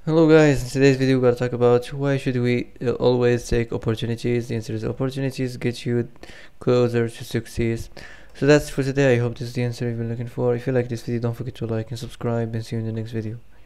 Hello guys, in today's video we're gonna talk about why should we always take opportunities. The answer is opportunities get you closer to success. So that's for today. I hope this is the answer you've been looking for. If you like this video, don't forget to like and subscribe, and see you in the next video.